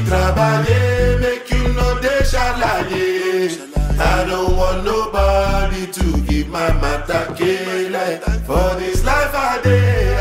trabalhei, make you no dey shalaye. I don't want nobody to give my matter kele. For this life I dey.